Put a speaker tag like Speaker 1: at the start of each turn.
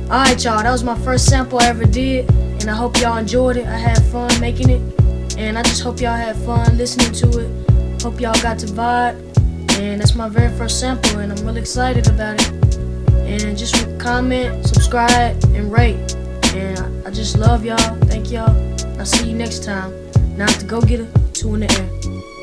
Speaker 1: Alright y'all, that was my first sample I ever did, and I hope y'all enjoyed it. I had fun making it, and I just hope y'all had fun listening to it. Hope y'all got to vibe, and that's my very first sample, and I'm really excited about it. And just comment, subscribe, and rate. And I just love y'all. Thank y'all. I'll see you next time. Now I have to go get a 2 in the air.